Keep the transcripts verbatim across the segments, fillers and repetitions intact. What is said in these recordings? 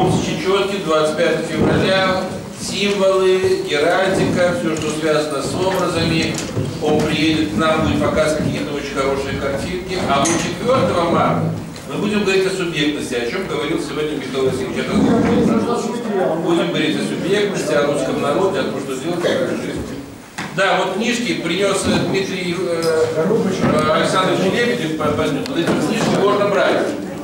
Полностью четкий, двадцать пятого февраля, символы, геральдика, все, что связано с образами. Он приедет к нам, будет показывать какие-то очень хорошие картинки. А вот четвёртого марта мы будем говорить о субъектности, о чем говорил сегодня Михаил Васильевич. Будем говорить о субъектности, о русском народе, о том, что делать в жизни. Да, вот книжки принес Дмитрий э, Александрович Лебедев, вот эти книжки можно брать.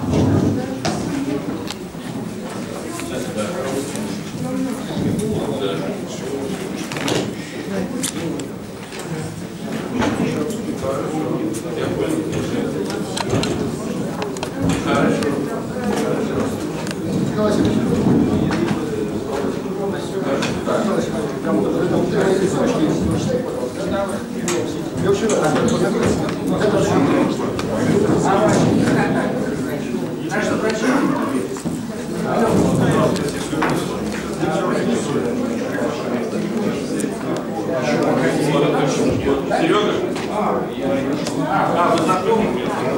Серега? А, вы знакомы?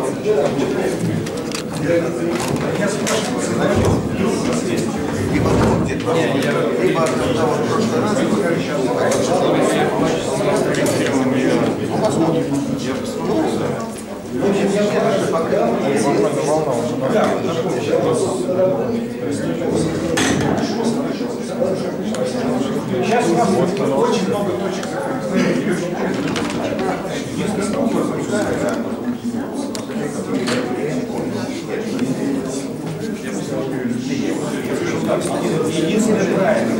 Либо когда вот в прошлый раз сейчас у нас очень много точек единственное правильно.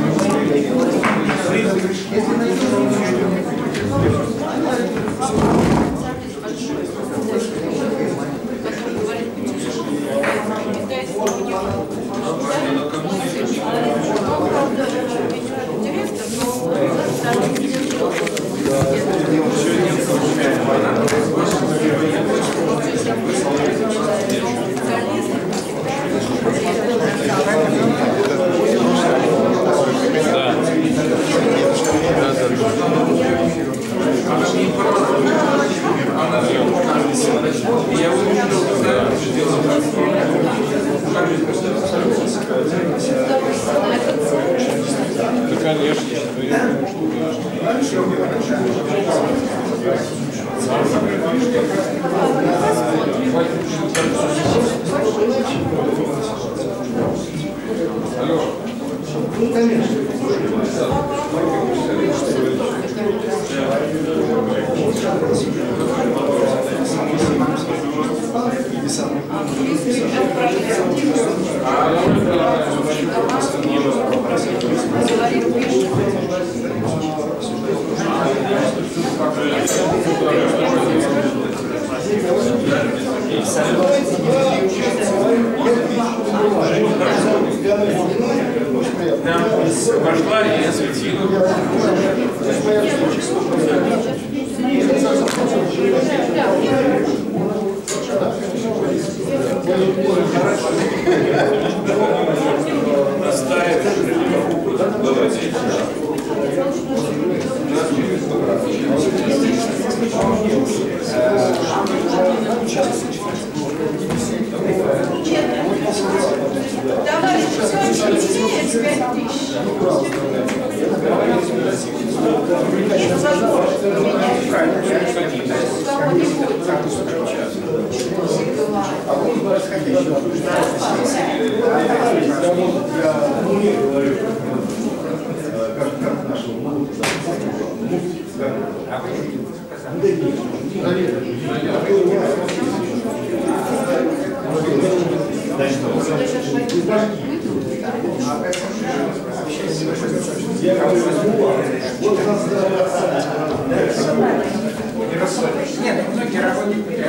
Пошла и осветила. Товарищи, все очень интересно, пять тысяч. Нет, многие работники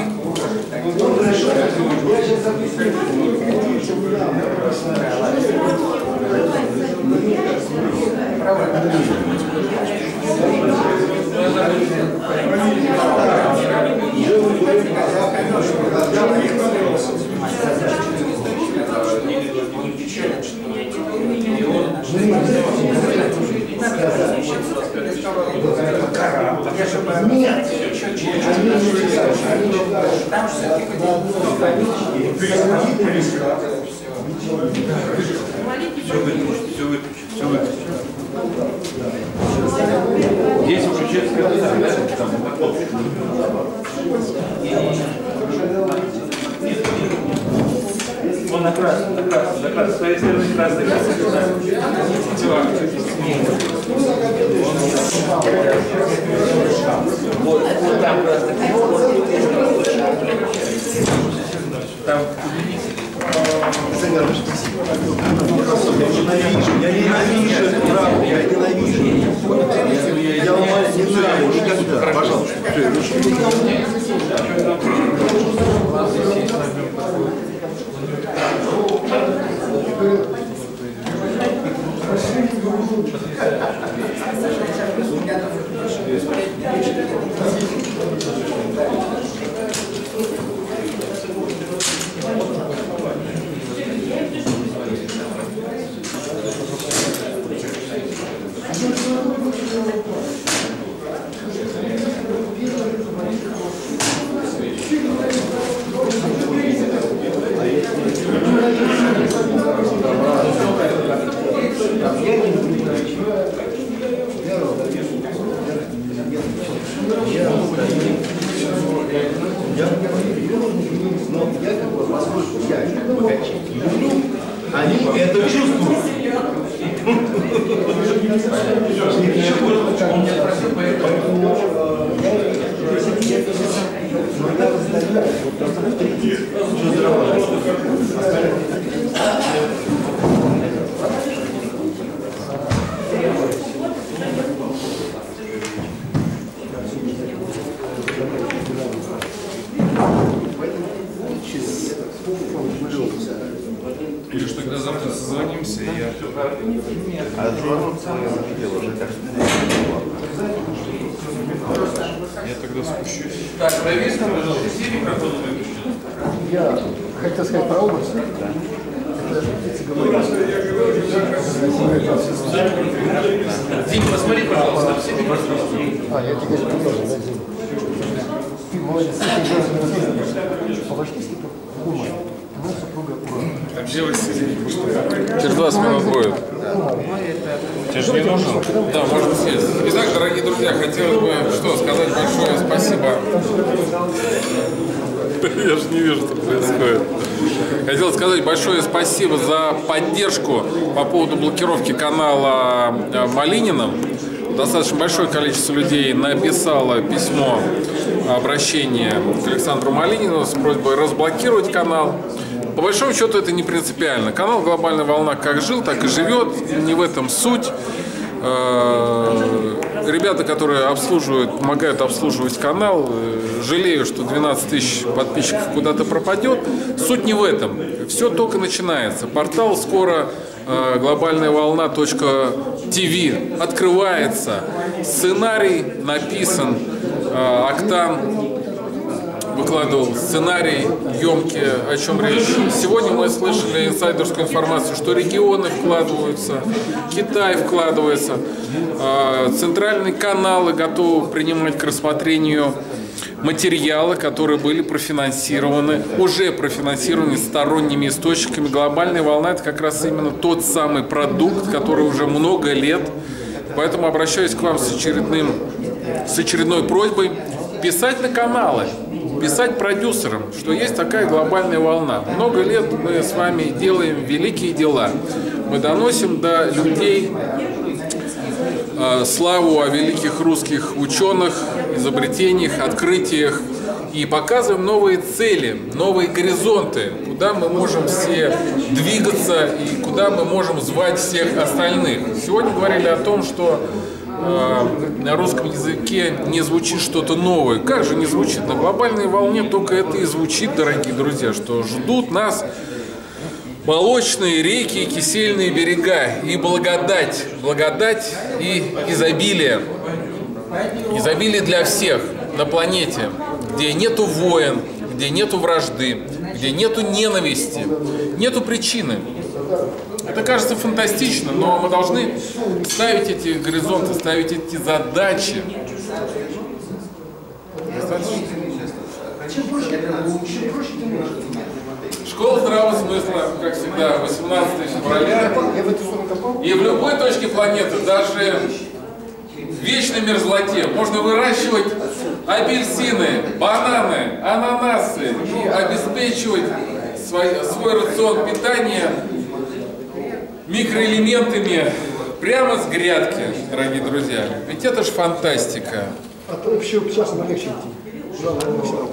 Нет, там же все-таки Здесь уже чешская там. Он на красный, на красный, на красный, с твоей стороны красный, красный. Вот, вот там красный. Там Я ненавижу эту правду, я ненавижу. Я умоляю, не знаю, никогда. Пожалуйста. Они это чувствуют. Или что, когда завтра созвонимся, я... А звонок мы видел уже так. Я тогда спущусь. Так, проверьте, пожалуйста, все микрофоны выключены. Я хотел сказать про область. Дим, посмотри, пожалуйста, все микрофоны. А, я тебе предложил, да, Дим. Ты молодец, ты же помощнись, ты Ума. Моя супруга Ума. А где Василий? Через двадцать минут будет. Тебе же не нужен? Да, можно съесть. Итак, дорогие друзья, хотелось бы что сказать большое спасибо. Я же не вижу, что происходит. Хотел сказать большое спасибо за поддержку по поводу блокировки канала Малинина. Достаточно большое количество людей написало письмо, обращение к Александру Малинину с просьбой разблокировать канал. По большому счету это не принципиально. Канал «Глобальная волна» как жил, так и живет. Не в этом суть. Ребята, которые обслуживают, помогают обслуживать канал, жалею, что двенадцать тысяч подписчиков куда-то пропадет. Суть не в этом. Все только начинается. Портал скоро глобальная волна точка ти ви открывается. Сценарий написан. Октан выкладывал сценарий, емкий, о чем речь. Сегодня мы слышали инсайдерскую информацию, что регионы вкладываются, Китай вкладывается, центральные каналы готовы принимать к рассмотрению материалы, которые были профинансированы, уже профинансированы сторонними источниками. Глобальная волна – это как раз именно тот самый продукт, который уже много лет. Поэтому обращаюсь к вам с, очередным, с очередной просьбой писать на каналы, писать продюсерам, что есть такая глобальная волна. Много лет мы с вами делаем великие дела. Мы доносим до людей э, славу о великих русских ученых, изобретениях, открытиях и показываем новые цели, новые горизонты, куда мы можем все двигаться и куда мы можем звать всех остальных. Сегодня говорили о том, что на русском языке не звучит что-то новое. Как же не звучит? На глобальной волне только это и звучит, дорогие друзья, что ждут нас молочные реки и кисельные берега, и благодать, благодать и изобилие. Изобилие для всех на планете, где нету войн, где нету вражды, где нету ненависти, нету причины. Это кажется фантастично, но мы должны ставить эти горизонты, ставить эти задачи. Школа здравого смысла, как всегда, восемнадцатого февраля. Я в эту сторону копал. И в любой точке планеты, даже в вечной мерзлоте, можно выращивать апельсины, бананы, ананасы и обеспечивать свой, свой рацион питания микроэлементами прямо с грядки, дорогие друзья. Ведь это ж фантастика. От общего часто легче идти. Главное,